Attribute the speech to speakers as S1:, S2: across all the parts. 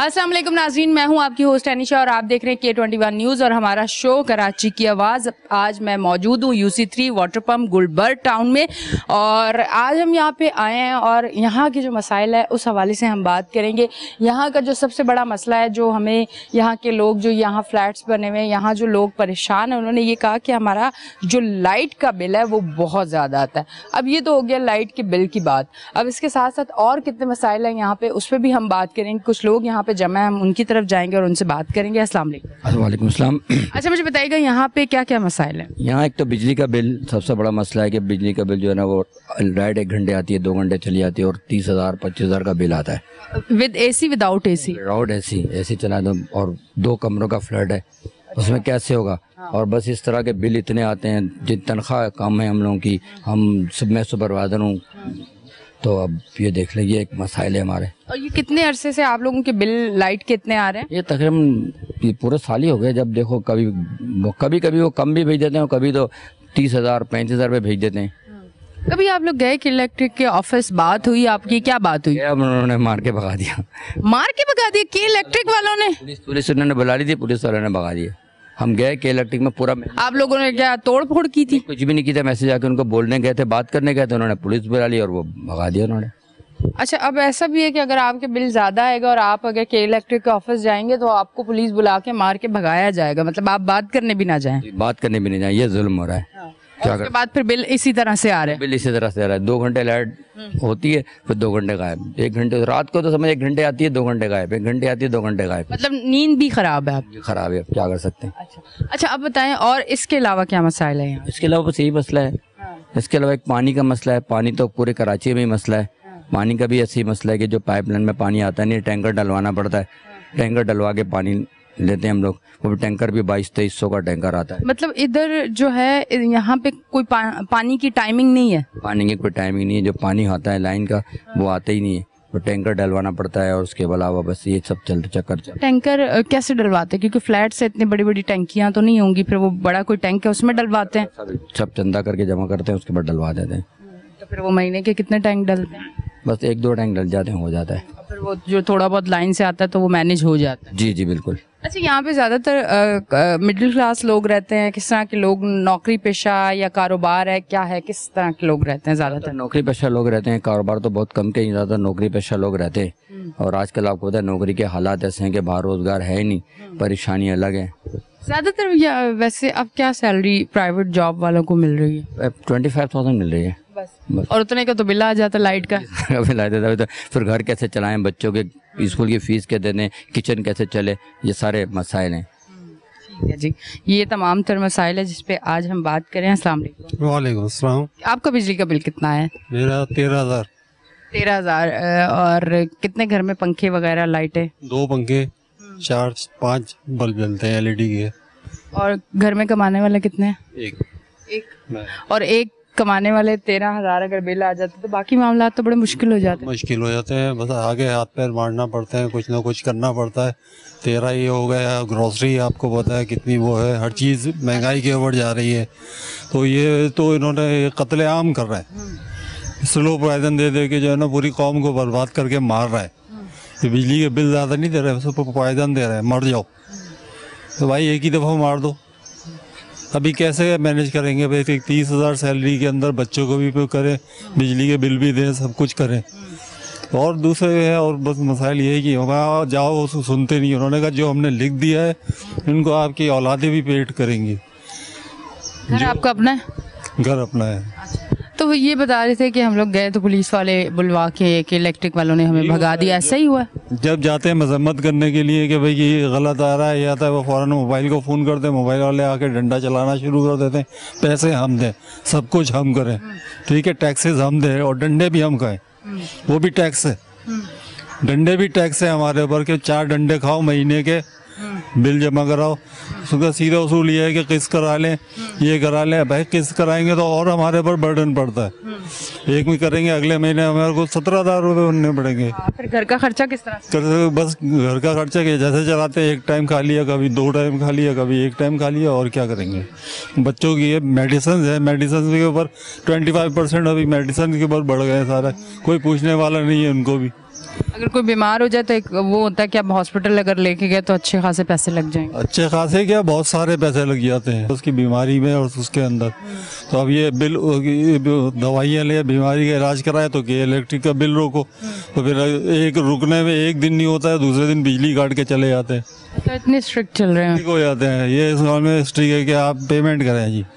S1: अस्सलाम वालेकुम नाज़रीन, मैं हूं आपकी होस्ट अनिशा और आप देख रहे हैं K21 न्यूज़ और हमारा शो कराची की आवाज़। आज मैं मौजूद हूं UC3 water pump Gulberg town में और आज हम यहां पे आए हैं और यहां के जो मसाइल है उस हवाले से हम बात करेंगे। यहां का जो सबसे बड़ा मसला है, जो हमें यहां के लोग, जो यहां फ्लैट्स बने हुए हैं, यहाँ जो लोग परेशान हैं, उन्होंने ये कहा कि हमारा जो लाइट का बिल है वो बहुत ज़्यादा आता है। अब ये तो हो गया लाइट के बिल की बात। अब इसके साथ साथ और कितने मसाइल हैं यहाँ पे, उस पर भी हम बात करेंगे। कुछ लोग यहाँ पे जमा है, हम उनकी तरफ जाएंगे और उनसे बात करेंगे। अस्सलाम वालेकुम।
S2: वालेकुम अस्सलाम।
S1: अच्छा, मुझे बताइएगा यहाँ पे क्या क्या मसाइल है?
S2: यहाँ एक तो बिजली का बिल सबसे बड़ा मसला है कि बिजली का बिल जो है ना, वो लाइट 1 घंटे आती है, 2 घंटे चली जाती है और 30,000 25,000 का बिल आता है।
S1: With AC without AC?
S2: Without AC चला दो और 2 कमरों का फ्लैट है, उसमें कैसे होगा? और बस इस तरह के बिल इतने आते हैं। जिन तनख्वाह कम है हम लोगों की, मैं सुपरवाइजर हूँ, तो अब ये देख लीजिए एक मसाइल है हमारे।
S1: और ये कितने अरसे से आप लोगों के बिल लाइट के इतने आ रहे हैं?
S2: ये तकरीबन पूरे साल ही हो गए। जब देखो कभी वो कम भी भेज देते हैं और कभी तो 30,000 35,000 रुपये भेज देते हैं।
S1: कभी आप लोग गए कि इलेक्ट्रिक के ऑफिस, बात हुई आपकी? क्या बात हुई?
S2: उन्होंने मार के भगा दिया।
S1: मार के भगा दिया कि इलेक्ट्रिक वालों ने?
S2: पुलिस उन्होंने बुला ली थी, पुलिस वालों ने भगा दिया। हम गए के इलेक्ट्रिक में पूरा।
S1: आप लोगों ने क्या तोड़ फोड़ की थी?
S2: कुछ भी नहीं किया, मैसेज आके उनको बोलने गए थे, बात करने गए थे, उन्होंने पुलिस बुला ली और वो भगा दिया उन्होंने।
S1: अच्छा, अब ऐसा भी है कि अगर आपके बिल ज़्यादा आएगा और आप अगर के इलेक्ट्रिक के ऑफिस जाएंगे तो आपको पुलिस बुला के मार के भगाया जाएगा, मतलब आप बात करने भी ना जाएं?
S2: बात करने भी नहीं जाए, ये जुल्म हो रहा है। क्या
S1: उसके बाद फिर बिल इसी तरह से आ रहे हैं?
S2: बिल इसी तरह से आ रहा है। 2 घंटे लाइट होती है, फिर 2 घंटे गायब। 1 घंटे रात को तो समझ 1 घंटे आती है, 2 घंटे गायब। 1 घंटे आती है, 2 घंटे गायब।
S1: मतलब नींद भी खराब है आपकी?
S2: खराब है, क्या कर सकते हैं।
S1: अच्छा, अब बताएं और इसके अलावा क्या मसाइल है यहाँ?
S2: इसके अलावा बस यही मसला है। इसके अलावा एक पानी का मसला है। पानी तो पूरे कराची में ही मसला है। पानी का भी ऐसे ही मसला है कि जो पाइपलाइन में पानी आता नहीं, टैंकर डलवाना पड़ता है। टैंकर डलवा के पानी लेते हैं हम लोग। वो भी टैंकर भी 2200-2300 का टैंकर आता है।
S1: मतलब इधर जो है यहाँ पे कोई पानी की टाइमिंग नहीं है?
S2: पानी की कोई टाइमिंग नहीं है। जो पानी आता है लाइन का वो आता ही नहीं है, तो टैंकर डलवाना पड़ता है और उसके अलावा बस ये सब चलते चक्कर।
S1: टैंकर कैसे डलवाते हैं? क्योंकि फ्लैट से इतनी बड़ी बड़ी टैंकियाँ तो नहीं होंगी, फिर वो बड़ा कोई टैंक है उसमें डलवाते हैं?
S2: सब चंदा करके जमा करते हैं, उसके बाद डलवा देते हैं।
S1: तो फिर वो महीने के कितने टैंक डलते हैं?
S2: बस 1-2 टैंक डल जाते हैं, हो जाता है।
S1: फिर वो जो थोड़ा बहुत लाइन से आता है तो वो मैनेज हो जाता है?
S2: जी बिल्कुल।
S1: अच्छा, यहाँ पे ज़्यादातर मिडिल क्लास लोग रहते हैं? किस तरह के लोग, नौकरी पेशा या कारोबार है, क्या है, किस तरह के लोग रहते हैं ज़्यादातर?
S2: नौकरी पेशा लोग रहते हैं, कारोबार तो बहुत कम के ही, ज़्यादा नौकरी पेशा लोग रहते हैं। और आजकल आपको पता है नौकरी के हालात ऐसे हैं कि बाहर रोजगार है ही नहीं, परेशानी अलग है
S1: ज़्यादातर। या वैसे अब क्या सैलरी प्राइवेट जॉब वालों को मिल रही है?
S2: 25,000 मिल रही है
S1: बस। और उतने का तो बिल आ जाता लाइट का?
S2: बिल आ जाता है। फिर घर कैसे चलाएं, बच्चों के स्कूल की फीस कैसे दें, किचन कैसे चले, ये सारे मसाइल हैं।
S1: ठीक है जी, ये तमाम तर मसाइल है जिस पे आज हम बात करें। अस्सलाम वालेकुम।
S3: वालेकुम अस्सलाम।
S1: आपका बिजली का बिल कितना है?
S3: मेरा 13,000।
S1: 13,000। और कितने घर में पंखे वगैरह, लाइटें?
S3: 2 पंखे, 4-5 बल्ब जलते हैं LED के।
S1: और घर में कमाने वाले कितने हैं?
S3: एक।
S1: और एक कमाने वाले 13,000 अगर बिल आ जाते तो बाकी मामला तो बड़े मुश्किल हो जाते हैं।
S3: बस आगे हाथ पैर मारना पड़ते हैं, कुछ ना कुछ करना पड़ता है। 13 ये हो गया। ग्रोसरी आपको पता है कितनी वो है, हर चीज़ महंगाई के ऊपर जा रही है। तो ये तो इन्होंने कत्लेआम कर रहा है। स्लो पॉइजन दे दे के जो है ना पूरी कौम को बर्बाद करके मार रहा है। ये बिजली के बिल ज़्यादा नहीं दे रहे, उसको पॉइजन दे रहे हैं, मर जाओ। तो भाई एक ही दफ़ा मार दो। अभी कैसे मैनेज करेंगे भाई? 30,000 सैलरी के अंदर बच्चों को भी करें, बिजली के बिल भी दें, सब कुछ करें। और दूसरे है, और बस मसाइल ये है कि वहाँ जाओ सुनते नहीं। उन्होंने कहा जो हमने लिख दिया है इनको आपकी औलादें भी पेट करेंगी।
S1: घर आपका अपना है?
S3: घर अपना है।
S1: तो ये बता रहे थे कि हम लोग गए तो पुलिस वाले बुलवा के इलेक्ट्रिक वालों ने हमें भगा दिया, ऐसा ही हुआ?
S3: जब जाते हैं मजम्मत करने के लिए कि भाई ये गलत आ रहा है, ये आता है, वो फ़ौरन मोबाइल को फ़ोन करते हैं, मोबाइल वाले आके डंडा चलाना शुरू कर देते हैं। पैसे हम दें, सब कुछ हम करें, ठीक है, टैक्सेस हम दें और डंडे भी हम खाएं, वो भी टैक्स है। डंडे भी टैक्स है हमारे ऊपर कि 4 डंडे खाओ महीने के, बिल जमा कराओ। उसका सीधा उसूल ये है कि किस्त करा लें, ये करा लें। भाई किस्त कराएंगे तो और हमारे ऊपर बर्डन पड़ता है। एक में करेंगे, अगले महीने हमारे को 17,000 रुपये बनने पड़ेंगे।
S1: फिर घर का खर्चा किस तरह से?
S3: बस घर का खर्चा के जैसे चलाते, एक टाइम खा लिया, कभी 2 टाइम खा लिया, कभी 1 टाइम खा लिया, और क्या करेंगे। बच्चों की ये मेडिसिन है, मेडिसिन के ऊपर 25% अभी मेडिसिन के ऊपर बढ़ गए सारा। कोई पूछने वाला नहीं है उनको भी।
S1: अगर कोई बीमार हो जाए तो एक वो होता है कि आप हॉस्पिटल अगर लेके गए तो अच्छे खासे पैसे लग जाएंगे।
S3: अच्छे खासे क्या, बहुत सारे पैसे लग जाते हैं उसकी बीमारी में और उसके अंदर। तो अब ये बिल, दवाइयाँ ले, बीमारी का इलाज कराए तो कि इलेक्ट्रिक का बिल रोको, तो फिर एक रुकने में एक दिन नहीं होता है, दूसरे दिन बिजली काट के चले जाते हैं।
S1: तो इतने स्ट्रिक्ट चल रहे हैं।
S3: ठीक हो जाते हैं। ये इस गाँव में स्ट्रिक्ट है कि आप पेमेंट करें जी,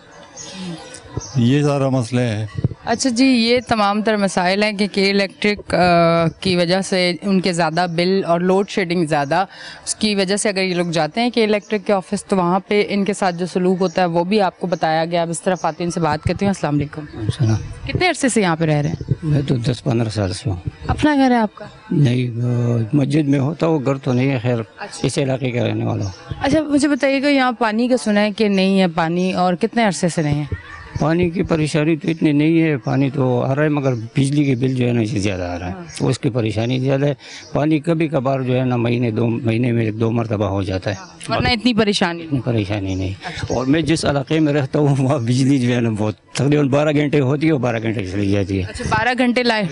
S3: ये सारा मसले हैं।
S1: अच्छा जी, ये तमाम तर मसाइल हैं कि के इलेक्ट्रिक की वजह से उनके ज़्यादा बिल और लोड शेडिंग ज़्यादा, उसकी वजह से अगर ये लोग जाते हैं के इलेक्ट्रिक के ऑफिस तो वहाँ पे इनके साथ जो सलूक होता है वो भी आपको बताया गया। अब इस तरफ आते हैं, इनसे बात करती हूँ। अस्सलाम वालेकुम। कितने अरसे से यहाँ पे रह रहे हैं?
S4: मैं तो 10-15 साल से हूँ।
S1: अपना घर है आपका?
S4: नहीं, मस्जिद में होता वो घर तो नहीं है, खैर इस इलाके का रहने वाला हूँ।
S1: अच्छा, मुझे बताइएगा यहाँ पानी का सुना है कि नहीं है पानी, और कितने अरसे से नहीं है?
S4: पानी की परेशानी तो इतनी नहीं है, पानी तो आ रहा है, मगर बिजली के बिल जो है ना इसे ज़्यादा आ रहा है, तो उसकी परेशानी ज़्यादा है। पानी कभी कभार जो है ना महीने 2 महीने में 2 मरतबा हो जाता है,
S1: वरना इतनी परेशानी
S4: नहीं। और मैं जिस इलाके में रहता हूँ वहाँ बिजली जो है ना बहुत तकरीबन 12 घंटे होती है और 12 घंटे चली जाती है।
S1: अच्छा, 12 घंटे लाए?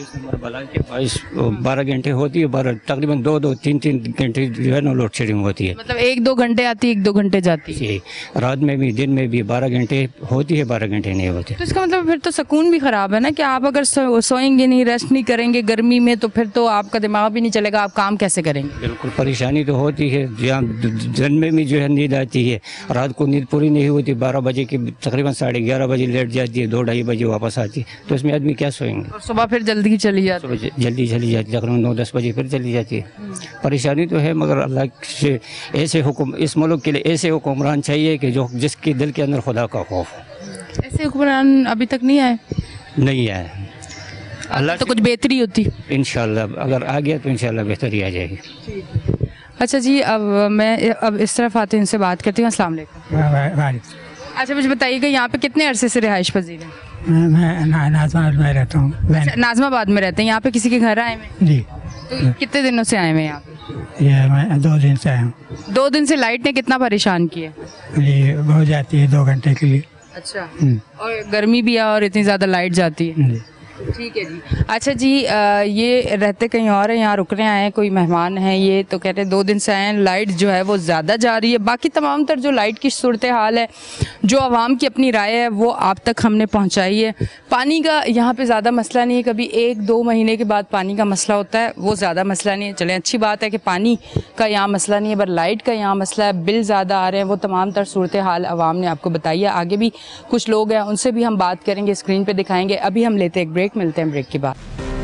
S4: 12 घंटे होती है, 3-3 घंटे जो है ना लोड शेडिंग होती है।
S1: मतलब 1-2 घंटे आती है, 1-2 घंटे जाती है।
S4: रात में भी दिन में भी 12 घंटे होती है, 12 घंटे नहीं होते।
S1: तो इसका मतलब फिर तो सुकून भी खराब है ना, कि आप अगर सोएंगे नहीं, रेस्ट नहीं करेंगे गर्मी में, तो फिर तो आपका दिमाग भी नहीं चलेगा, आप काम कैसे करेंगे?
S4: बिल्कुल परेशानी तो होती है। जहाँ दिन में भी जो है नींद आती है, रात को नींद पूरी नहीं होती, 12 बजे की तकरीबन 11:30 बजे लेट जाती है, 2-2:30 बजे वापस आती है, तो इसमें आदमी क्या सोएंगे।
S1: और सुबह फिर जल्दी चली जाती है?
S4: जल्दी चली जाती है, तकरीबन 9-10 बजे फिर चली जाती है। परेशानी तो है, मगर अल्लाह से ऐसे हुक्म, इस मुल्क के लिए ऐसे हुक्मरान चाहिए कि जो जिसके दिल के अंदर खुदा का खौफ हो।
S1: ऐसे हुक्मरान अभी तक नहीं आए?
S4: नहीं आए। अल्लाह
S1: तो कुछ बेहतरी होती
S4: इंशाल्लाह, अगर आ गया तो इंशाल्लाह बेहतरी आ जाएगी।
S1: अच्छा जी, अब इस तरफ आते हैं, इनसे बात करती हूँ। अस्सलाम वालेकुम। अच्छा, मुझे बताइएगा यहाँ पे कितने अरसे से रिहाइश पजीर हैं?
S5: मैं नाजमाबाद में रहता हूँ।
S1: नाजमाबाद में रहते हैं। यहाँ पे किसी के घर आए हैं?
S5: जी।
S1: तो कितने दिनों से आए हैं यहाँ पे?
S5: ये मैं 2 दिन से आया हूँ।
S1: 2 दिन से लाइट ने कितना परेशान किया?
S5: ये हो जाती है 2 घंटे के लिए।
S1: अच्छा, और गर्मी भी है और इतनी ज़्यादा लाइट जाती है। ठीक है जी। अच्छा जी, ये रहते कहीं और है, यहाँ रुकने आए हैं, कोई मेहमान हैं ये, तो कहते हैं 2 दिन से आए हैं, लाइट जो है वो ज़्यादा जा रही है। बाकी तमाम तर जो लाइट की सूरत हाल है, जो आवाम की अपनी राय है, वो आप तक हमने पहुँचाई है। पानी का यहाँ पे ज़्यादा मसला नहीं है, कभी 1-2 महीने के बाद पानी का मसला होता है, वो ज़्यादा मसला नहीं है। चलें, अच्छी बात है कि पानी का यहाँ मसला नहीं है, पर लाइट का यहाँ मसला है, बिल ज़्यादा आ रहे हैं। वो तमाम तर सूरत हाल आवाम ने आपको बताई है। आगे भी कुछ लोग हैं, उनसे भी हम बात करेंगे, स्क्रीन पर दिखाएँगे। अभी हम लेते हैं एक ब्रेक, मिलते हैं ब्रेक के बाद।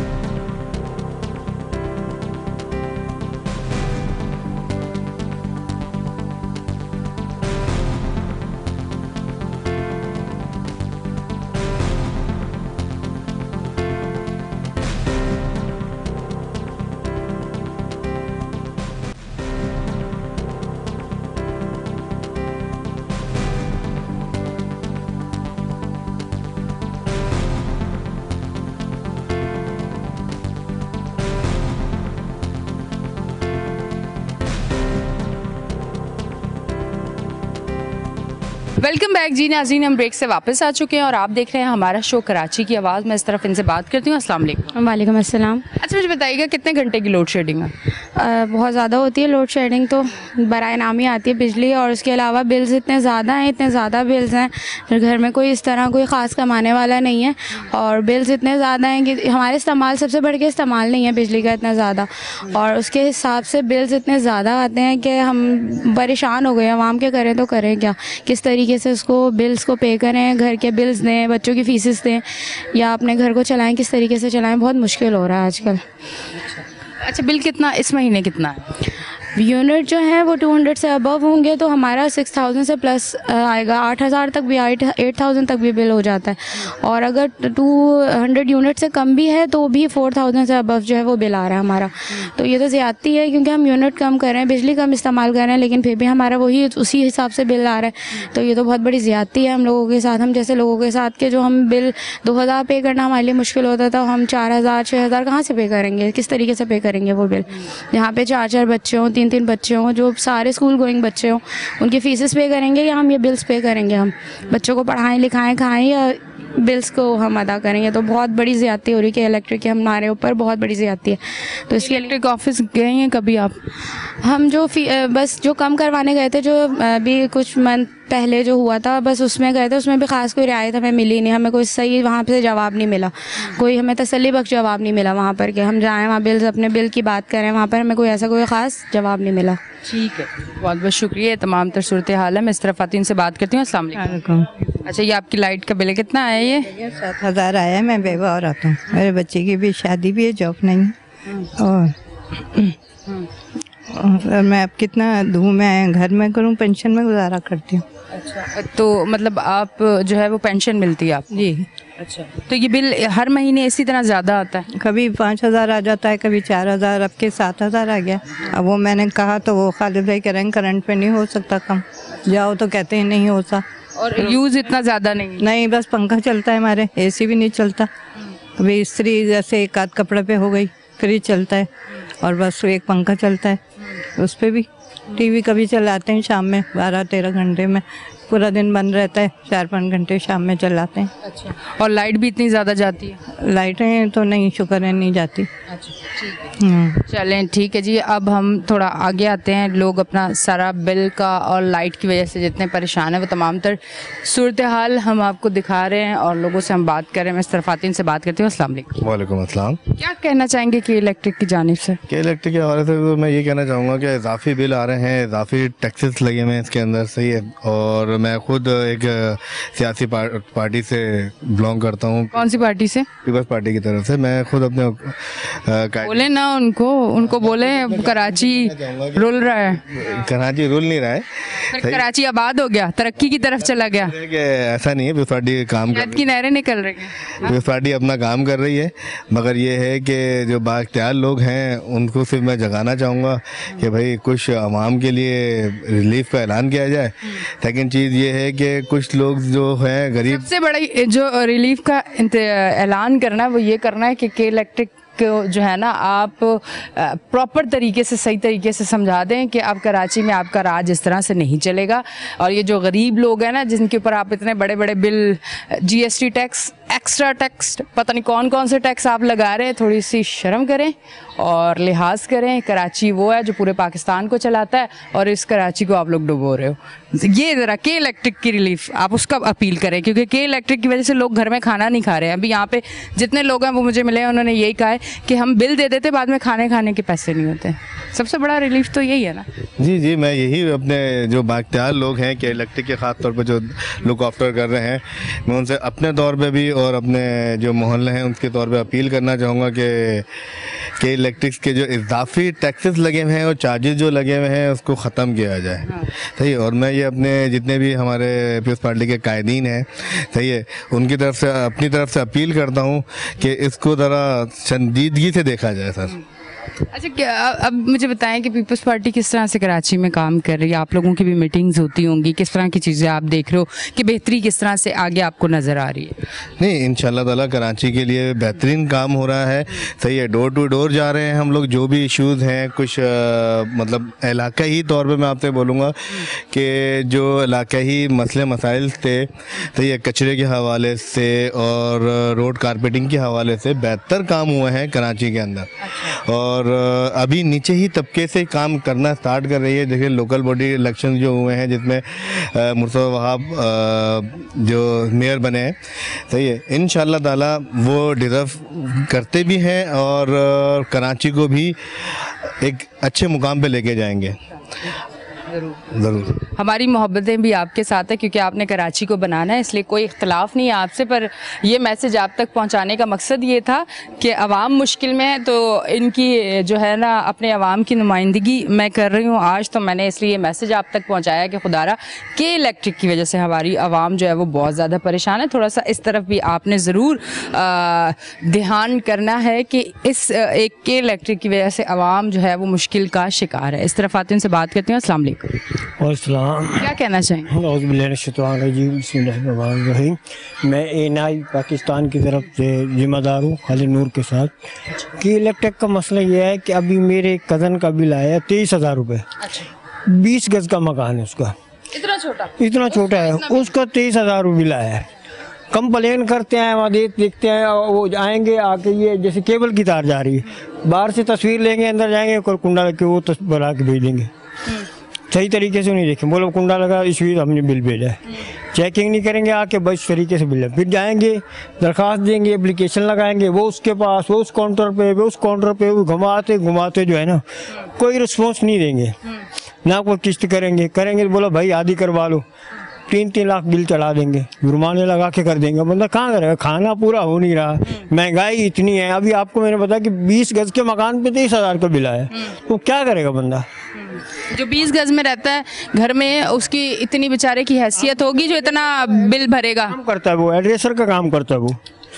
S1: वेलकम बैक जी नाज़रीन, हम ब्रेक से वापस आ चुके हैं और आप देख रहे हैं हमारा शो कराची की आवाज़। मैं इस तरफ इनसे बात करती हूँ। अस्सलाम वालेकुम।
S6: वालेकुम अस्सलाम।
S1: अच्छा, मुझे बताइएगा कितने घंटे की लोड शेडिंग है?
S6: बहुत ज़्यादा होती है लोड शेडिंग, तो बराए नाम ही आती है बिजली, और उसके अलावा बिल्स इतने ज़्यादा हैं, इतने ज़्यादा बिल्स हैं। घर में कोई इस तरह कोई ख़ास कमाने वाला नहीं है, और बिल्स इतने ज़्यादा हैं कि हमारे इस्तेमाल सबसे बढ़ के इस्तेमाल नहीं है बिजली का इतना ज़्यादा, और उसके हिसाब से बिल्स इतने ज़्यादा आते हैं कि हम परेशान हो गए। आवाम के करें तो करें क्या, किस तरीके से उसको बिल्स को पे करें, घर के बिल्स दें, बच्चों की फीसेस दें, या अपने घर को चलाएं, किस तरीके से चलाएं, बहुत मुश्किल हो रहा है आजकल।
S1: अच्छा, बिल कितना इस महीने कितना है?
S6: यूनिट जो है वो 200 से अबव होंगे तो हमारा 6000 से प्लस आएगा। 8000 तक भी, 8000 तक भी बिल हो जाता है, और अगर 200 यूनिट से कम भी है तो भी 4000 से अबव जो है वो बिल आ रहा है हमारा। तो ये तो ज़्यादती है, क्योंकि हम यूनिट कम कर रहे हैं, बिजली कम इस्तेमाल कर रहे हैं, लेकिन फिर भी हमारा वही उसी हिसाब से बिल आ रहा है। तो ये तो बहुत बड़ी ज़्यादती है हम लोगों के साथ। हम जैसे लोगों के साथ के जो हम बिल 2000 पे करना हमारे लिए मुश्किल होता था, हम 4000 6000 कहाँ से पे करेंगे, किस तरीके से पे करेंगे वो बिल। यहाँ पे 4-4 बच्चे हों, 3-3 बच्चे हों, जो सारे स्कूल गोइंग बच्चे हों, उनकी फ़ीसेस पे करेंगे या हम ये बिल्स पे करेंगे? हम बच्चों को पढ़ाएं लिखाएं खाएं, या बिल्स को हम अदा करेंगे। तो बहुत बड़ी ज़्यादती हो रही है इलेक्ट्रिक की हमारे ऊपर, बहुत बड़ी ज़्यादती है। तो इसके लिए
S1: इलेक्ट्रिक ऑफिस गए हैं कभी आप?
S6: हम जो बस जो कम करवाने गए थे, जो अभी कुछ मंथ पहले जो हुआ था, बस उसमें गए थे, उसमें भी ख़ास कोई रियायत हमें मिली नहीं, हमें कोई सही वहाँ पे जवाब नहीं मिला, कोई हमें तसल्ली बख्श जवाब नहीं मिला वहाँ पर कि हम जाएं वहाँ बिल्स अपने बिल की बात करें, वहाँ पर हमें कोई ऐसा कोई ख़ास जवाब नहीं मिला।
S1: ठीक है, बहुत बहुत शुक्रिया। तमाम तर सूरत हाल है। मैं इस तरह फ़ातिन से बात करती हूँ। अस्सलाम वालेकुम। अच्छा, ये आपकी लाइट का बिल कितना आया? ये
S7: 7,000 आया है। मैं बेवा और आता हूँ, मेरे बच्चे की भी शादी भी है, जॉब नहीं है, और मैं अब कितना दूँ, मैं घर में करूँ, पेंशन में गुजारा करती हूँ।
S1: अच्छा, तो मतलब आप जो है वो पेंशन मिलती है आप?
S7: जी।
S1: अच्छा, तो ये बिल हर महीने इसी तरह ज़्यादा आता है?
S7: कभी 5,000 आ जाता है, कभी 4,000, अब के 7,000 आ गया। अब वो मैंने कहा तो वो खालिद भाई कह रहे हैं करंट पे नहीं हो सकता कम, जाओ तो कहते हैं नहीं होता।
S1: और यूज़ इतना ज़्यादा नहीं?
S7: बस पंखा चलता है हमारे, AC भी नहीं चलता। अभी इस्त्री जैसे एक आध कपड़े पे हो गई, फ्रिज चलता है, और बस एक पंखा चलता है, उस पर भी TV कभी चलाते हैं शाम में 12-13 घंटे में, पूरा दिन बंद रहता है, 4-5 घंटे शाम में चलाते हैं।
S1: अच्छा, और लाइट भी इतनी ज़्यादा जाती है?
S7: लाइटें तो नहीं, शुक्र है नहीं जाती।
S1: अच्छा, ठीक है। चलें, ठीक है जी। अब हम थोड़ा आगे आते हैं। लोग अपना सारा बिल का और लाइट की वजह से जितने परेशान हैं वो तमाम तर सूरत हाल हम आपको दिखा रहे हैं और लोगों से हम बात कर रहे हैं। मैं सरफातीन से बात करती हूँ। अस्सलाम वालेकुम।
S8: वालेकुम अस्सलाम।
S1: क्या कहना चाहेंगे कि इलेक्ट्रिक की जानिब से?
S8: कि इलेक्ट्रिक के हवाले से तो मैं ये कहना चाहूँगा कि इजाफी बिल आ रहे हैं, इजाफी टैक्सेस लगे हुए हैं इसके अंदर, सही है। और मैं खुद एक सियासी पार्टी से बिलोंग करता हूँ।
S1: कौन सी पार्टी से?
S8: पीपल्स पार्टी की तरफ से। मैं खुद अपने
S1: बोले ना उनको बोले कराची रुल रहा है।
S8: कराची रुल नहीं रहा है,
S1: कराची आबाद हो गया, तरक्की की तरफ चला गया।
S8: ऐसा नहीं है, पीपल्स पार्टी काम
S1: की नहरें निकल रही हैं,
S8: पीपल्स पार्टी अपना काम कर रही है। मगर ये है कि जो बाख्तियार लोग हैं उनको सिर्फ मैं जगाना चाहूँगा कि भाई कुछ आवाम के लिए रिलीफ का ऐलान किया जाए। सेकेंड चीज़ ये है कि कुछ लोग जो हैं गरीब,
S1: सबसे बड़ी जो रिलीफ का ऐलान करना है वो ये करना है कि इलेक्ट्रिक को जो है ना आप प्रॉपर तरीके से, सही तरीके से समझा दें कि अब कराची में आपका राज इस तरह से नहीं चलेगा। और ये जो गरीब लोग हैं ना जिनके ऊपर आप इतने बड़े बड़े bill, GST tax, extra tax, पता नहीं कौन कौन से टैक्स आप लगा रहे हैं, थोड़ी सी शर्म करें और लिहाज करें। कराची वो है जो पूरे पाकिस्तान को चलाता है और इस कराची को आप लोग डुबो रहे हो। ये ज़रा के इलेक्ट्रिक की रिलीफ आप उसका अपील करें, क्योंकि के इलेक्ट्रिक की वजह से लोग घर में खाना नहीं खा रहे हैं। अभी यहाँ पे जितने लोग हैं वो मुझे मिले हैं, उन्होंने यही कहा है कि हम बिल दे देते, बाद में खाने के पैसे नहीं होते। सबसे बड़ा रिलीफ तो यही है ना।
S8: जी, मैं यही अपने जो बाख्तियार लोग हैं कि इलेक्ट्रिक के ख़ास तौर पर जो लुक आफ्टर कर रहे हैं, मैं उनसे अपने तौर पे भी और अपने जो मोहल्ले हैं उसके तौर पे अपील करना चाहूँगा कि इलेक्ट्रिक्स के जो इजाफी टैक्सेस लगे हुए हैं और चार्जेस जो लगे हुए हैं उसको ख़त्म किया जाए। सही है। और मैं ये अपने जितने भी हमारे पीपल्स पार्टी के कायदीन हैं, सही है, उनकी तरफ से अपनी तरफ से अपील करता हूँ कि इसको ज़रा संजीदगी से देखा जाए सर।
S1: अच्छा, क्या अब मुझे बताएं कि पीपल्स पार्टी किस तरह से कराची में काम कर रही है? आप लोगों की भी मीटिंग्स होती होंगी, किस तरह की चीज़ें आप देख रहे हो कि बेहतरी किस तरह से आगे आपको नज़र आ रही है?
S8: नहीं, इंशाल्लाह ताला कराची के लिए बेहतरीन काम हो रहा है, सही है। डोर टू डोर जा रहे हैं हम लोग, जो भी इश्यूज़ हैं कुछ मतलब इलाकाई तौर पे मैं आपसे बोलूँगा कि जो इलाकाई मसले मसाइल थे, सही है, कचरे के हवाले से और रोड कारपेटिंग के हवाले से बेहतर काम हुए हैं कराची के अंदर। और अभी नीचे ही तबके से काम करना स्टार्ट कर रही है। देखिए लोकल बॉडी इलेक्शन जो हुए हैं जिसमें मुर्तज़ा वहाब जो मेयर बने हैं, सही है, इंशाल्लाह ताला वो डिज़र्व करते भी हैं और कराची को भी एक अच्छे मुकाम पे लेके जाएंगे ज़रूर।
S1: हमारी मोहब्बतें भी आपके साथ है क्योंकि आपने कराची को बनाना है, इसलिए कोई इख्तलाफ नहीं है आपसे। पर ये मैसेज आप तक पहुंचाने का मकसद ये था कि अवाम मुश्किल में है, तो इनकी जो है ना अपने अवाम की नुमाइंदगी मैं कर रही हूँ आज। तो मैंने इसलिए ये मैसेज आप तक पहुँचाया कि खुदारा के इलेक्ट्रिक की वजह से हमारी आवाम जो है वो बहुत ज़्यादा परेशान है। थोड़ा सा इस तरफ भी आपने ज़रूर ध्यान करना है कि इस एक के इलेक्ट्रिक की वजह से आवाम जो है वो मुश्किल का शिकार है। इस तरफ आते उनसे बात करती हूँ। अस्सलाम वालेकुम।
S9: और सलाम।
S1: क्या कहना चाहेंगे?
S9: मैं ANI पाकिस्तान की तरफ से जिम्मेदार हूँ खालिद नूर के साथ। कि इलेक्ट्रिक का मसला ये है कि अभी मेरे कज़न का बिल आया 23,000 रुपये। 20 गज़ का मकान है उसका, इतना छोटा है, उसका 23,000 रुपये बिल आया है। कंप्लेन करते हैं, वहाँ देखते हैं, वो आएंगे आके ये जैसे केबल की तार जा रही है, बाहर से तस्वीर लेंगे, अंदर जाएंगे, कुंडा लग के वो बना के भेज देंगे। सही तरीके से नहीं देखें, बोलो कुंडा लगा इसलिए हमने बिल भेजा है, चेकिंग नहीं करेंगे आके, बस तरीके से बिल है। फिर जाएंगे दरख्वास्त देंगे, एप्लीकेशन लगाएंगे, वो उसके पास, वो उस काउंटर पे, वो उस काउंटर पे, वो घुमाते घुमाते जो है ना कोई रिस्पॉन्स नहीं देंगे, ना कोई किस्त करेंगे तो बोलो भाई आधी करवा लो, 3-3 लाख बिल चढ़ा देंगे, जुर्माने लगा के कर देंगे। बंदा कहाँ करेगा, खाना पूरा हो नहीं रहा, महंगाई इतनी है। अभी आपको मैंने बताया कि 20 गज के मकान पे 23,000 का बिल आया, तो क्या करेगा बंदा?
S1: जो 20 गज में रहता है घर में, उसकी इतनी बेचारे की हैसियत होगी जो इतना बिल भरेगा?
S9: काम करता है वो, एड्रेसर का काम करता है वो,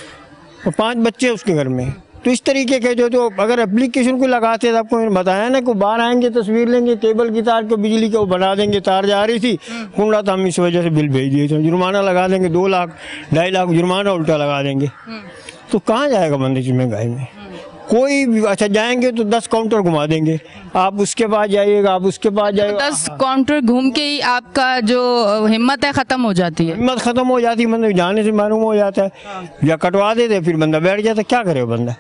S9: और 5 बच्चे उसके घर में। तो इस तरीके के जो अगर एप्लीकेशन को लगाते हैं, आपको मैंने बताया ना कि बाहर आएंगे, तस्वीर लेंगे, केबल की तार को बिजली के वो बना देंगे, तार जा रही थी कुंडा, तो हम इस वजह से बिल भेज दिए थे, जुर्माना लगा देंगे, 2 लाख 2.5 लाख जुर्माना उल्टा लगा देंगे। तो कहाँ जाएगा बंदे की महंगाई में? कोई भी अच्छा जाएंगे तो 10 काउंटर घुमा देंगे, आप उसके पास जाइएगा, आप उसके पास जाइएगा,
S1: 10 काउंटर घूम के ही आपका जो हिम्मत है ख़त्म हो जाती है।
S9: हिम्मत ख़त्म हो जाती है, मतलब जाने से मालूम हो जाता है, या कटवा देते फिर बंदा बैठ जाता है। क्या करे बंदा?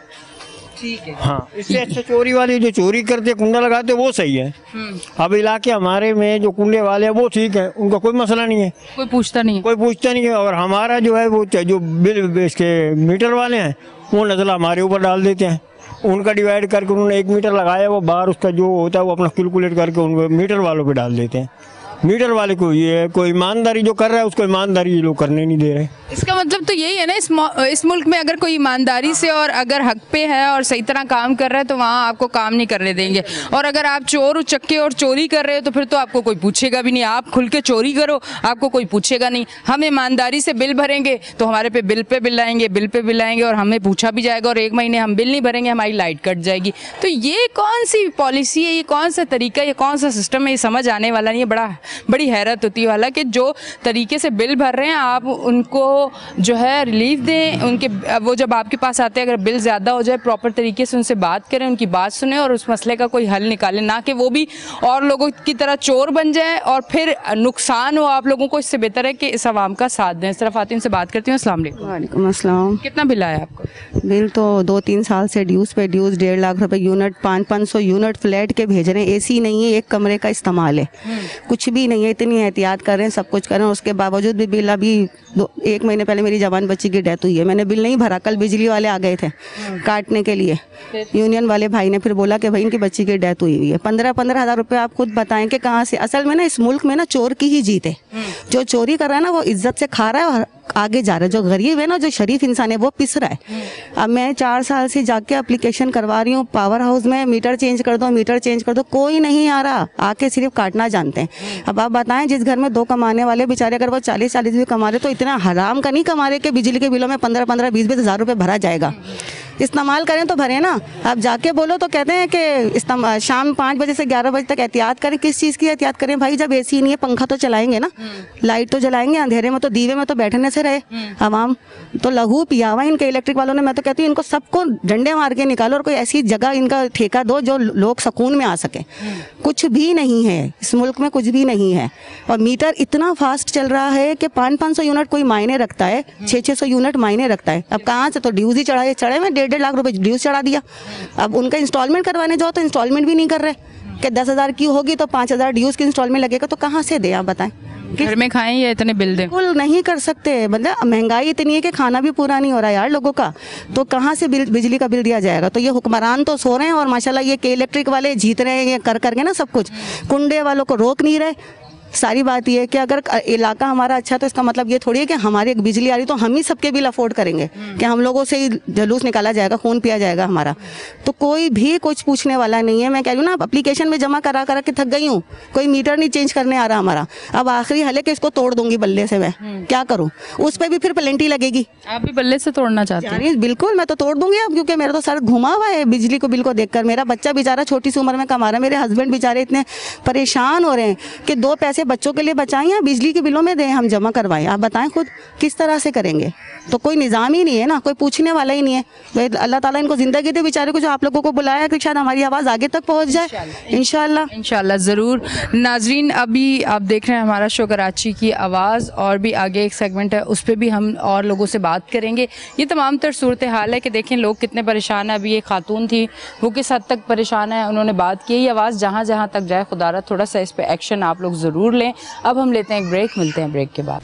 S1: ठीक है,
S9: हाँ। इससे अच्छा चोरी वाले जो चोरी करते कुंडा लगाते वो सही है। अब इलाके हमारे में जो कुंडे वाले हैं वो ठीक है, उनका कोई मसला नहीं है,
S1: कोई पूछता नहीं है।
S9: और हमारा जो है वो जो बिल इसके मीटर वाले हैं वो नज़ला हमारे ऊपर डाल देते हैं, उनका डिवाइड करके उन्होंने 1 मीटर लगाया, वो बाहर उसका जो होता है वो अपना कैलकुलेट करके उनको मीटर वालों पे डाल देते हैं। मीटर वाले को ये कोई ईमानदारी जो कर रहा है उसको ईमानदारी ये लोग करने नहीं दे रहे।
S1: इसका मतलब तो यही है ना, इस मुल्क में अगर कोई ईमानदारी से और अगर हक पे है और सही तरह काम कर रहा है तो वहाँ आपको काम नहीं करने देंगे, और अगर आप चोर उचक्के और चोरी कर रहे हो तो फिर तो आपको कोई पूछेगा भी नहीं। आप खुल के चोरी करो, आपको कोई पूछेगा नहीं। हम ईमानदारी से बिल भरेंगे तो हमारे पे बिल आएंगे और हमें पूछा भी जाएगा, और 1 महीने हम बिल नहीं भरेंगे हमारी लाइट कट जाएगी। तो ये कौन सी पॉलिसी है, ये कौन सा तरीका, ये कौन सा सिस्टम है, ये समझ आने वाला नहीं है। बड़ी हैरत होती है। हालांकि जो तरीके से बिल भर रहे हैं आप उनको जो है रिलीफ दें, उनके वो जब आपके पास आते हैं अगर बिल ज़्यादा हो जाए प्रॉपर तरीके से उनसे बात करें, उनकी बात सुने और उस मसले का कोई हल निकालें, ना कि वो भी और लोगों की तरह चोर बन जाए और फिर नुकसान हो आप लोगों को। इससे बेहतर है कि इस आवाम का साथ दें। इस तरफ आती उनसे बात करती हूँ। अस्सलाम वालेकुम।
S10: अस्सलाम।
S1: कितना बिल आया आपको?
S10: बिल तो 2-3 साल से ड्यूज़ 1.5 लाख रुपए यूनिट, 500 यूनिट फ्लैट के भेज रहे हैं। AC नहीं है, 1 कमरे का इस्तेमाल है, कुछ भी नहीं है। इतनी एहतियात कर रहे हैं, सब कुछ कर रहे हैं, उसके बावजूद भी बिल अभी 1 महीने पहले मेरी जवान बच्ची की डेथ हुई है, मैंने बिल नहीं भरा। कल बिजली वाले आ गए थे काटने के लिए, यूनियन वाले भाई ने फिर बोला कि भाई इनकी बच्ची की डेथ हुई है। 15-15 हज़ार रुपये आप खुद बताएं कि कहाँ से। असल में ना इस मुल्क में ना चोर की ही जीत है। जो चोरी कर रहा है ना वो इज्जत से खा रहा है और आगे जा रहा है। जो गरीब है ना, जो शरीफ इंसान है, वो पिस रहा है। अब मैं 4 साल से जाके एप्लीकेशन करवा रही हूँ पावर हाउस में, मीटर चेंज कर दो, कोई नहीं आ रहा, आके सिर्फ काटना जानते हैं। अब आप बताएं, जिस घर में 2 कमाने वाले बेचारे अगर वो 40-40 भी कमा रहे तो इतना हराम का नहीं कमा रहे कि बिजली के बिलों में 15-15, 20-20 हज़ार रुपये भरा जाएगा। इस्तेमाल करें तो भरे ना। आप जाके बोलो तो कहते हैं कि शाम 5 बजे से 11 बजे तक एहतियात करें। किस चीज़ की एहतियात करें भाई? जब AC नहीं है, पंखा तो चलाएंगे ना, लाइट तो जलाएंगे, अंधेरे में तो दीवे में तो बैठने से रहे आवाम। तो लहू पिया हुआ इनके इलेक्ट्रिक वालों ने। मैं तो कहती हूँ इनको सबको डंडे मार के निकालो और कोई ऐसी जगह इनका ठेका दो जो लोग सुकून में आ सके। कुछ भी नहीं है इस मुल्क में, कुछ भी नहीं है। और मीटर इतना फास्ट चल रहा है कि 500-500 यूनिट कोई मायने रखता है, 600-600 यूनिट मायने रखता है। अब कहाँ से तो ड्यूज ही चढ़े में 1.5 लाख रुपए ड्यूज चढ़ा दिया। अब उनका इंस्टॉलमेंट करवाने जाओ तो इंस्टॉलमेंट भी नहीं कर रहे कि 10,000 की होगी तो 5,000 ड्यूज की इंस्टॉलमेंट लगेगा। तो कहाँ से दे? आप बताएं,
S1: घर में खाएं या इतने बिल दें? बिल्कुल
S10: नहीं कर सकते। मतलब महंगाई इतनी है कि खाना भी पूरा नहीं हो रहा यार लोगों का, तो कहाँ से बिजली का बिल दिया जाएगा? तो ये हुक्मरान तो सो रहे हैं और माशाल्लाह ये के इलेक्ट्रिक वाले जीत रहे हैं, ये कर करके ना सब कुछ। कुंडे वालों को रोक नहीं रहे। सारी बात ये है कि अगर इलाका हमारा अच्छा तो इसका मतलब ये थोड़ी है कि हमारी एक बिजली आ रही तो हम ही सबके बिल अफोर्ड करेंगे कि हम लोगों से ही जलूस निकाला जाएगा, खून पिया जाएगा हमारा। तो कोई भी कुछ पूछने वाला नहीं है। मैं कह रही हूँ ना, एप्लीकेशन में जमा करा के थक गई हूँ, कोई मीटर नहीं चेंज करने आ रहा हमारा। अब आखिरी हल है कि इसको तोड़ दूंगी बल्ले से। मैं क्या करूँ? उस पर भी फिर पेनल्टी लगेगी।
S1: आप भी बल्ले से तोड़ना चाहते हैं?
S10: बिल्कुल, मैं तो तोड़ दूंगी अब, क्योंकि मेरा तो सर घुमा हुआ है बिजली को बिल को देखकर। मेरा बच्चा बेचारा छोटी सी उम्र में कमा रहा है, मेरे हस्बैंड बेचारे इतने परेशान हो रहे हैं कि 2 पैसे पैसे बच्चों के लिए बचाएं या बिजली के बिलों में दें, हम जमा करवाएं? आप बताएं खुद किस तरह से करेंगे? तो कोई निज़ाम ही नहीं है ना, कोई पूछने वाला ही नहीं है। तो अल्लाह ताला इनको ज़िंदगी दे बेचारे को, जो आप लोगों को बुलाया कि शायद हमारी आवाज़ आगे तक पहुँच जाए। इंशाल्लाह
S1: ज़रूर। नाजरीन, अभी आप देख रहे हैं हमारा शो कराची की आवाज़, और भी आगे एक सेगमेंट है, उस पर भी हम और लोगों से बात करेंगे। ये तमाम तर सूरत हाल है कि देखें लोग कितने परेशान हैं। अभी एक खातून थी, वो किस हद तक परेशान है, उन्होंने बात की। ये आवाज़ जहाँ जहाँ तक जाए, खुदारा थोड़ा सा इस पर एक्शन आप लोग ज़रूर लें। अब हम लेते हैं एक ब्रेक, मिलते हैं ब्रेक के बाद।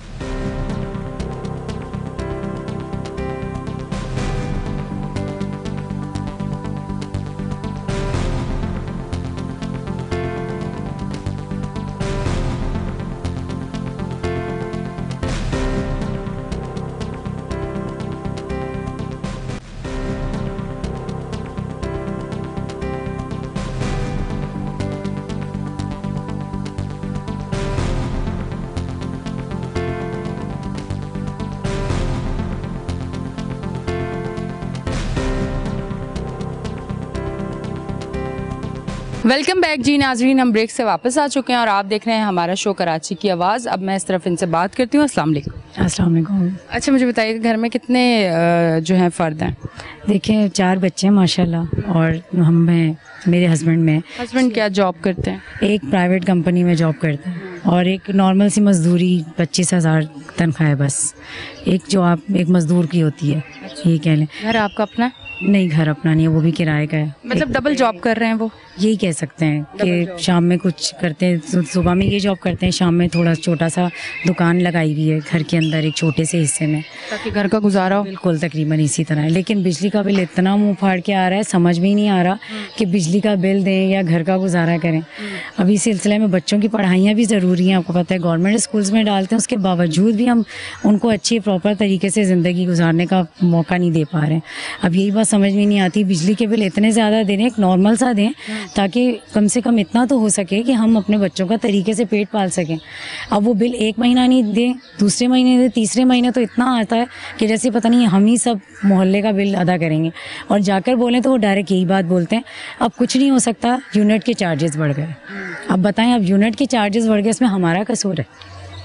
S1: वेलकम बैक जी नाजरीन, हम ब्रेक से वापस आ चुके हैं और आप देख रहे हैं हमारा शो कराची की आवाज़। अब मैं इस तरफ इनसे बात करती हूँ। अस्सलाम वालेकुम।
S11: अस्सलाम वालेकुम।
S1: अच्छा, मुझे बताइए घर में कितने जो हैं फ़र्द हैं?
S11: देखिए 4 बच्चे हैं माशाल्लाह, और हम हैं, मेरे हस्बैंड
S1: क्या जॉब करते हैं?
S11: एक प्राइवेट कंपनी में जॉब करते हैं, और एक नॉर्मल सी मजदूरी 25,000 तनख्वाह है बस। एक जो आप एक मजदूर की होती है, ये कह लें।
S1: घर आपका अपना?
S11: नहीं, घर अपना नहीं है, वो भी किराए का है।
S1: मतलब डबल जॉब कर रहे हैं वो?
S11: यही कह सकते हैं कि शाम में कुछ करते हैं, सुबह में ये जॉब करते हैं, शाम में थोड़ा छोटा सा दुकान लगाई हुई है घर के अंदर एक छोटे से हिस्से में,
S1: ताकि घर का गुजारा हो।
S11: बिल्कुल तकरीबन इसी तरह है। लेकिन बिजली का बिल इतना मुंह फाड़ के आ रहा है, समझ में ही नहीं आ रहा कि बिजली का बिल दें या घर का गुजारा करें। अभी इस सिलसिले में बच्चों की पढ़ाइयाँ भी ज़रूरी हैं, आपको पता है गवर्नमेंट स्कूल्स में डालते हैं, उसके बावजूद भी हम उनको अच्छी प्रॉपर तरीके से ज़िंदगी गुजारने का मौका नहीं दे पा रहे हैं। अब यही बात समझ में नहीं आती, बिजली के बिल इतने ज़्यादा दे दें, एक नॉर्मल सा दें, ताकि कम से कम इतना तो हो सके कि हम अपने बच्चों का तरीके से पेट पाल सकें। अब वो बिल एक महीना नहीं दें, दूसरे महीने दें, तीसरे महीने तो इतना आता है कि जैसे पता नहीं हम ही सब मोहल्ले का बिल अदा करेंगे, और जाकर बोलें तो वो डायरेक्ट यही बात बोलते हैं, अब कुछ नहीं हो सकता, यूनिट के चार्जेस बढ़ गए। अब बताएं, अब यूनिट के चार्जेस बढ़ गए, इसमें हमारा कसूर है?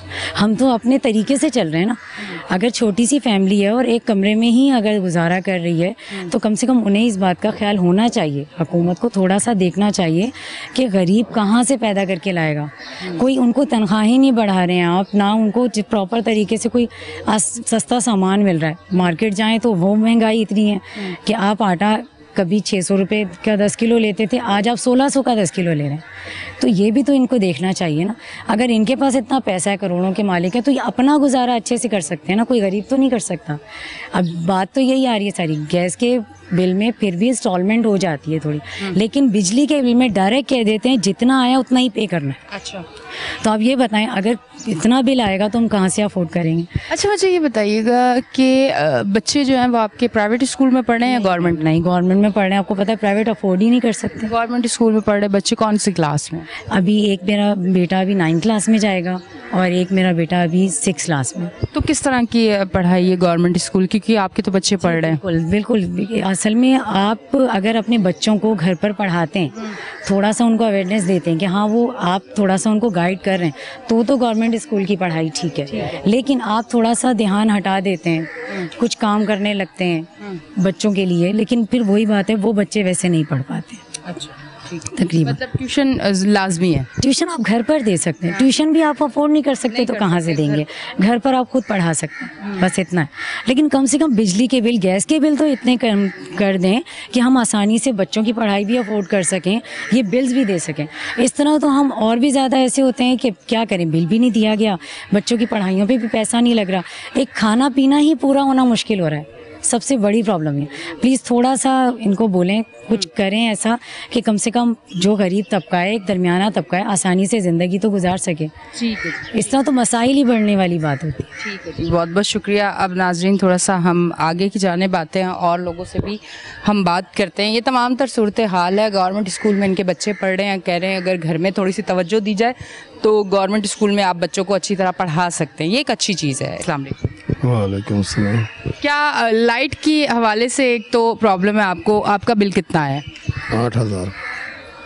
S11: हम तो अपने तरीके से चल रहे हैं ना। अगर छोटी सी फैमिली है और एक कमरे में ही अगर गुजारा कर रही है, तो कम से कम उन्हें इस बात का ख्याल होना चाहिए, हुकूमत को थोड़ा सा देखना चाहिए कि गरीब कहाँ से पैदा करके लाएगा। कोई उनको तनख्वाहें नहीं बढ़ा रहे हैं आप, ना उनको प्रॉपर तरीके से कोई सस्ता सामान मिल रहा है। मार्केट जाएँ तो वो महंगाई इतनी है कि आप आटा कभी 600 रुपये का 10 किलो लेते थे, आज आप 1600 का 10 किलो ले रहे हैं। तो ये भी तो इनको देखना चाहिए ना। अगर इनके पास इतना पैसा है, करोड़ों के मालिक है, तो ये अपना गुजारा अच्छे से कर सकते हैं ना, कोई गरीब तो नहीं कर सकता। अब बात तो यही आ रही है सारी, गैस के बिल में फिर भी इंस्टॉलमेंट हो जाती है थोड़ी, लेकिन बिजली के बिल में डायरेक्ट कह देते हैं जितना आया उतना ही पे करना है।
S1: अच्छा,
S11: तो आप ये बताएं, अगर इतना बिल आएगा तो हम कहाँ से अफोर्ड करेंगे?
S1: अच्छा, मुझे ये बताइएगा कि बच्चे जो हैं वो आपके प्राइवेट स्कूल में पढ़ रहे हैं या गवर्नमेंट?
S11: नहीं, गवर्नमेंट में पढ़ रहे हैं। आपको पता है प्राइवेट अफोर्ड ही नहीं कर सकते।
S1: गवर्नमेंट स्कूल में पढ़ रहे बच्चे कौन सी क्लास में?
S11: अभी एक मेरा बेटा अभी 9th क्लास में जाएगा, और एक मेरा बेटा अभी 6th क्लास में।
S1: तो किस तरह की पढ़ाई है गवर्नमेंट स्कूल की, क्योंकि आपके तो बच्चे पढ़ रहे हैं?
S11: बिल्कुल बिल्कुल। असल में आप अगर अपने बच्चों को घर पर पढ़ाते हैं, थोड़ा सा उनको अवेयरनेस देते हैं कि हाँ वो आप थोड़ा सा उनको गाइड कर रहे हैं, तो गवर्नमेंट स्कूल की पढ़ाई ठीक है। लेकिन आप थोड़ा सा ध्यान हटा देते हैं, कुछ काम करने लगते हैं बच्चों के लिए, लेकिन फिर वही बात है, वो बच्चे वैसे नहीं पढ़ पाते।
S1: अच्छा,
S11: तकरीबन
S1: मतलब ट्यूशन लाजमी है?
S11: ट्यूशन आप घर पर दे सकते हैं, ट्यूशन भी आप अफोर्ड नहीं कर सकते तो कहाँ से देंगे? घर पर आप खुद पढ़ा सकते हैं, बस इतना है। लेकिन कम से कम बिजली के बिल, गैस के बिल तो इतने कम कर दें कि हम आसानी से बच्चों की पढ़ाई भी अफोर्ड कर सकें, ये बिल्स भी दे सकें। इस तरह तो हम और भी ज़्यादा ऐसे होते हैं कि क्या करें, बिल भी नहीं दिया गया, बच्चों की पढ़ाइयों पर भी पैसा नहीं लग रहा, एक खाना पीना ही पूरा होना मुश्किल हो रहा है। सबसे बड़ी प्रॉब्लम है। प्लीज़ थोड़ा सा इनको बोलें, कुछ करें ऐसा कि कम से कम जो गरीब तबका है, एक दरमियाना तबका है, आसानी से ज़िंदगी तो गुजार सके।
S1: ठीक है,
S11: इस तरह तो मसाइल ही बढ़ने वाली बात होती है।
S1: ठीक है जी, बहुत बहुत शुक्रिया। अब नाजरीन थोड़ा सा हम आगे की जानिब आते हैं और लोगों से भी हम बात करते हैं। ये तमाम तर सूरत हाल है, गवर्नमेंट स्कूल में इनके बच्चे पढ़ रहे हैं, कह रहे हैं अगर घर में थोड़ी सी तवज्जो दी जाए तो गवर्नमेंट स्कूल में आप बच्चों को अच्छी तरह पढ़ा सकते हैं, ये एक अच्छी चीज़ है। अस्सलाम वालेकुम।
S12: वालेकुम सलाम।
S1: क्या लाइट की हवाले से एक तो प्रॉब्लम है आपको, आपका बिल कितना है?
S12: 8,000।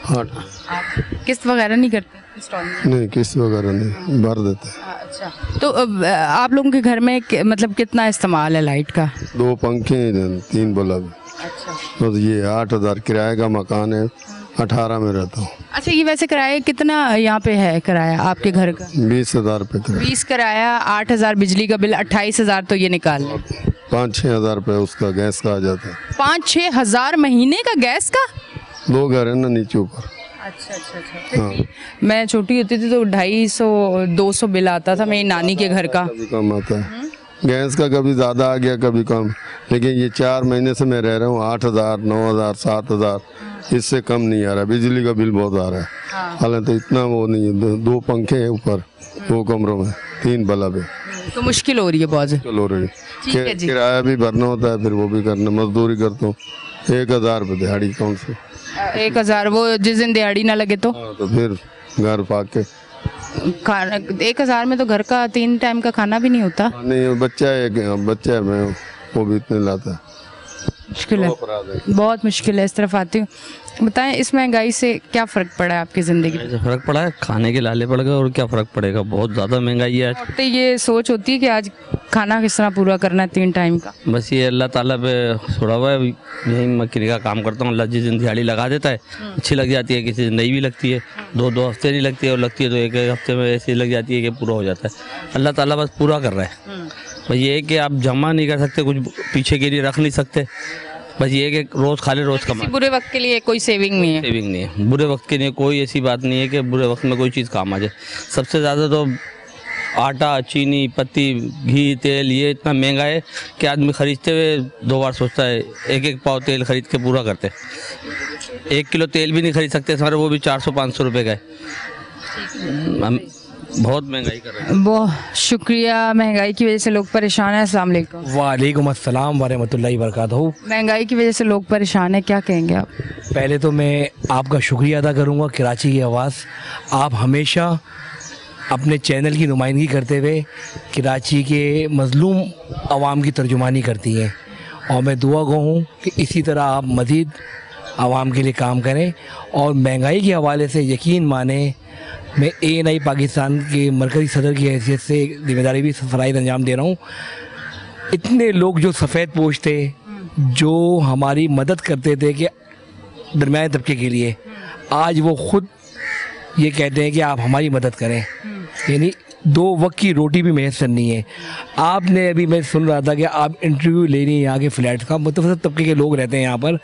S12: हाँ।
S1: किस्त वगैरह नहीं करते इंस्टॉलमेंट?
S12: नहीं, किस्त वगैरह नहीं, भर देते हैं।
S1: अच्छा, तो आप लोगों के घर में मतलब कितना इस्तेमाल है लाइट का?
S12: 2 पंखे हैं, 3 बल्ब।
S1: अच्छा,
S12: तो ये 8,000 किराए का मकान है, 18 में रहता हूँ।
S1: अच्छा, ये वैसे किराया कितना यहाँ पे है किराया आपके घर का?
S12: 20,000 रुपये किराया।
S1: 20 किराया, 8,000 बिजली का बिल, 28,000 तो ये निकाल लें।
S12: 5-6 हज़ार रुपये उसका गैस का आ जाता है।
S1: 5-6 हज़ार महीने का गैस का?
S12: 2 घर है ना नीचे ऊपर।
S1: अच्छा अच्छा अच्छा।
S12: हाँ,
S1: मैं छोटी होती थी तो 250-200 बिल आता था मेरी नानी के घर का।
S12: कभी कम आता है गैस का, कभी ज़्यादा आ गया कभी कम, लेकिन ये 4 महीने से मैं रह रहा हूँ 8,000, 9,000, 7,000, इससे कम नहीं आ रहा। बिजली का बिल बहुत आ रहा है। हालांकि तो इतना वो नहीं है। 2 पंखे हैं ऊपर, 2 कमरों में, 3 बल्ब है।
S1: तो मुश्किल हो रही है बहुत।
S12: मुश्किल हो रही है।
S1: ठीक है जी।
S12: किराया भी भरना होता है, फिर वो भी करना, मजदूरी करता हूँ। 1,000 रुपये दिहाड़ी कौन से?
S1: 1,000 वो जिस दिन दिहाड़ी ना लगे तो?
S12: हाँ, तो फिर घर पाक के
S1: खाना 1,000 में तो घर का 3 टाइम का खाना भी नहीं होता।
S12: नहीं, बच्चा है मैं, वो भी इतने लाता है।
S1: मुश्किल है, बहुत मुश्किल है। इस तरफ आती हूँ, बताएं इस महंगाई से क्या फ़र्क पड़ा है आपकी ज़िंदगी में?
S13: फ़र्क पड़ा है, खाने के लाले पड़ गए, और क्या फ़र्क पड़ेगा, बहुत ज़्यादा महंगाई है आज।
S1: तो ये सोच होती है कि आज खाना किस तरह पूरा करना है 3 टाइम का।
S13: बस ये अल्लाह ताला पे छोड़ा हुआ है। यही मक्खी का काम करता हूँ, अल्लाह जिस दिन दिहाड़ी लगा देता है अच्छी लग जाती है, किसी दिन नहीं भी लगती है, 2-2 हफ्ते नहीं लगती है, और लगती है तो 1-1 हफ्ते में ऐसी लग जाती है कि पूरा हो जाता है। अल्लाह ताला बस पूरा कर रहा है। बस ये है कि आप जमा नहीं कर सकते, कुछ पीछे के लिए रख नहीं सकते। बस ये है कि रोज़ खा ले, रोज़ कमा।
S1: बुरे वक्त के लिए कोई सेविंग नहीं है?
S13: सेविंग नहीं है, बुरे वक्त के लिए कोई ऐसी बात नहीं है कि बुरे वक्त में कोई चीज़ काम आ जाए। सबसे ज़्यादा तो आटा, चीनी, पत्ती, घी, तेल, ये इतना महंगा है कि आदमी खरीदते हुए 2 बार सोचता है। 1-1 पाव तेल खरीद के पूरा करते, 1 किलो तेल भी नहीं खरीद सकते सारे, वो भी 400-500 रुपये का है। हम बहुत महंगाई कर रहे हैं।
S1: बहुत शुक्रिया। महंगाई की वजह से लोग परेशान हैं। अस्सलाम वालेकुम।
S14: वालेकुम अस्सलाम वरहमतुल्लाहि वबरकातुहू।
S1: महंगाई की वजह से लोग परेशान हैं, क्या कहेंगे आप?
S14: पहले तो मैं आपका शुक्रिया अदा करूंगा, कराची की आवाज़। आप हमेशा अपने चैनल की नुमाइंदगी करते हुए कराची के मज़लूम आवाम की तर्जुमानी करती हैं, और मैं दुआ गो हूँ कि इसी तरह आप मज़ीद आवाम के लिए काम करें। और महंगाई के हवाले से यकीन माने, मैं ANI पाकिस्तान के मरकज़ी सदर की हैसियत से जिम्मेदारी भी फ़राइज़ अंजाम दे रहा हूँ। इतने लोग जो सफ़ेद पोश थे, जो हमारी मदद करते थे कि दरमियाने तबके के लिए, आज वो ख़ुद ये कहते हैं कि आप हमारी मदद करें। यानी 2 वक्त की रोटी भी मैसर नहीं है। आपने अभी, मैं सुन रहा था कि आप इंटरव्यू ले रही हैं यहाँ के फ्लैट का, मुतवसत तबके के लोग रहते हैं यहाँ पर।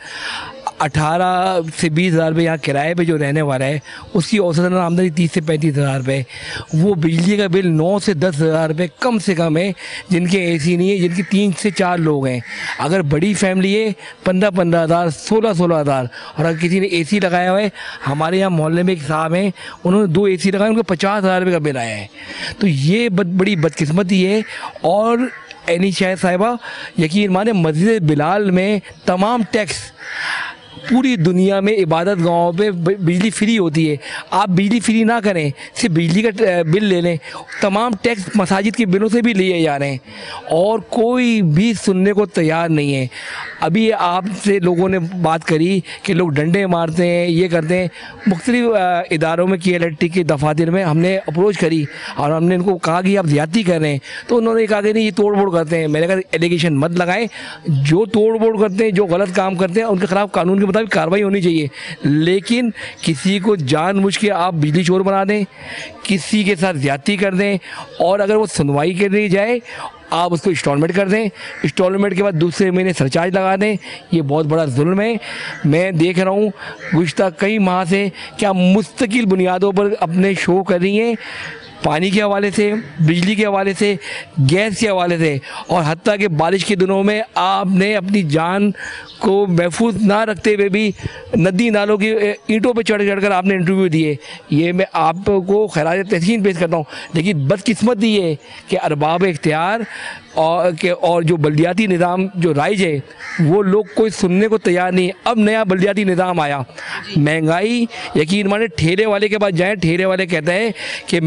S14: 18 से 20 हज़ार रुपये यहाँ किराए पे जो रहने वाला है, उसकी औसतन आमदनी 30 से 35 हज़ार रुपये। वो बिजली का बिल 9 से 10 हज़ार रुपये कम से कम है, जिनके AC नहीं है, जिनकी 3 से 4 लोग हैं। अगर बड़ी फैमिली है 15-15 हज़ार, 16-16 हज़ार। और अगर किसी ने AC लगाया हुआ है, हमारे यहाँ मोहल्ले में एक साहब हैं, उन्होंने 2 AC लगाए, उनको 50 हज़ार रुपये का बिल आया है। तो ये बड़ी बदकिस्मती है। और एनी शाह साहिबा, यकीन माने मस्जिद बिलाल में तमाम टैक्स, पूरी दुनिया में इबादत गाहों पे बिजली फ्री होती है। आप बिजली फ्री ना करें, सिर्फ बिजली का बिल ले लें। तमाम टैक्स मसाजिद के बिलों से भी लिए जा रहे हैं, और कोई भी सुनने को तैयार नहीं है। अभी आपसे लोगों ने बात करी कि लोग डंडे मारते हैं, ये करते हैं। मुख्तलिफ इदारों में, KLT के दफातर में हमने अप्रोच करी, और हमने इनको कहा कि आप ज़्यादती कर रहे हैं, तो उन्होंने कहा कि नहीं, ये तोड़ फोड़ करते हैं। मैंने कहा एलिगेशन मत लगाएं। जो तोड़ फोड़ करते हैं, जो गलत काम करते हैं, उनके खिलाफ कानून के मुताबिक कार्रवाई होनी चाहिए। लेकिन किसी को जानबूझ के आप बिजली चोर बना दें, किसी के साथ ज़्यादती कर दें, और अगर वो सुनवाई करने जाए, आप उसको इंस्टॉलमेंट कर दें, इंस्टॉलमेंट के बाद दूसरे महीने सरचार्ज लगा दें, ये बहुत बड़ा जुल्म है। मैं देख रहा हूँ गुज़िश्ता कई माह से क्या मुस्तकिल बुनियादों पर अपने शो कर रही हैं, पानी के हवाले से, बिजली के हवाले से, गैस के हवाले से। और हत्ता कि बारिश के दिनों में आपने अपनी जान को महफूज ना रखते हुए भी नदी नालों की ईंटों पे चढ़ कर आपने इंटरव्यू दिए। ये मैं आपको खैरात तहसीन पेश करता हूँ। लेकिन बदकिस्मत ये है कि अरबाब इख्तियार और जो बल्दियाती निज़ाम जो राइज है, वो लोग कोई सुनने को तैयार नहीं। अब नया बल्दियाती निज़ाम आया, महंगाई, यकीन माने ठेले वाले के पास जाएँ, ठेले वाले कहता है कि मैं तो 50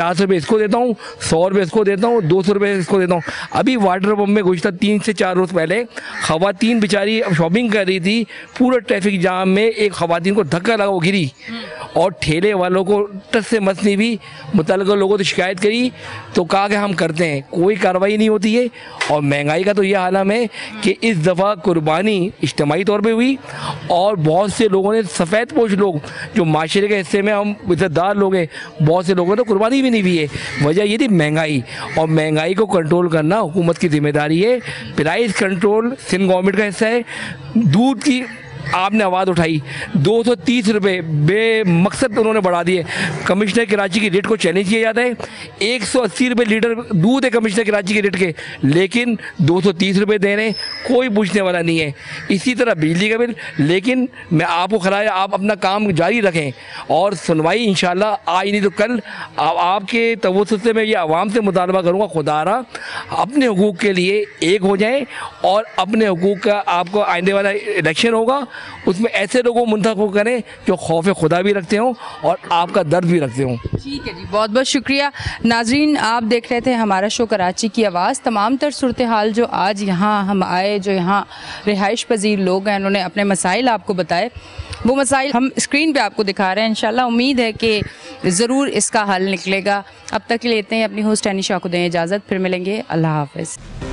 S14: 50 रुपये इसको देता हूँ, 100 रुपये इसको देता हूँ, 200 रुपये इसको देता हूँ। अभी वाटर पंप में गुज़श्ता 3 से 4 रोज़ पहले ख़वातीन बेचारी शॉपिंग कर रही थी, पूरा ट्रैफिक जाम में एक ख़वातीन को धक्का लगा, वो गिरी और ठेले वालों को टस से मस नहीं भी, मुतल्लिक़ लोगों ने शिकायत करी तो कहा कि हम करते हैं, कोई कार्रवाई नहीं होती है। और महंगाई का तो ये आलम है कि इस दफ़ा कुर्बानी इज्तिमाई तौर पे हुई और बहुत से लोगों ने, सफ़ेद पोश लोग जो माशरे के हिस्से में हम इज़्ज़तदार लोग हैं, बहुत से लोगों ने कुर्बानी भी नहीं हुई है। वजह ये थी महंगाई, और महंगाई को कंट्रोल करना हुकूमत की जिम्मेदारी है। प्राइस कंट्रोल सिंध गवर्नमेंट का हिस्सा है। दूध की आपने आवाज़ उठाई, 230 रुपये बेमकसद उन्होंने बढ़ा दिए। कमिश्नर कराची की रेट को चैलेंज किया जाता है। 180 रुपये लीटर दूध है कमिश्नर कराची के रेट के, लेकिन 230 रुपये दे रहे हैं, कोई पूछने वाला नहीं है। इसी तरह बिजली का बिल, लेकिन मैं आपको खिलाया, आप अपना काम जारी रखें और सुनवाई इंशाल्लाह आज नहीं तो कल आपके तवज्जुह से मैं ये आवाम से मुतालबा करूँगा, खुदारा अपने हुकूक के लिए एक हो जाएं और अपने हुकूक का आपको आइंदे वाला इलेक्शन होगा उसमें ऐसे लोगों को मुंतखब करें जो खौफ खुदा भी रखते हों और आपका दर्द भी रखते हों।
S1: ठीक है जी, बहुत बहुत शुक्रिया। नाजरीन, आप देख रहे थे हमारा शो कराची की आवाज़। तमाम तर सूरत हाल जो आज यहाँ हम आए, जो यहाँ रिहाइश पजीर लोग हैं, उन्होंने अपने मसाइल आपको बताए, वो मसाइल हम स्क्रीन पे आपको दिखा रहे हैं। इंशाल्लाह उम्मीद है कि ज़रूर इसका हल निकलेगा। अब तक लेते हैं अपनी होस्ट एनिशा को दें इजाज़त, फिर मिलेंगे। अल्लाह हाफ़िज़।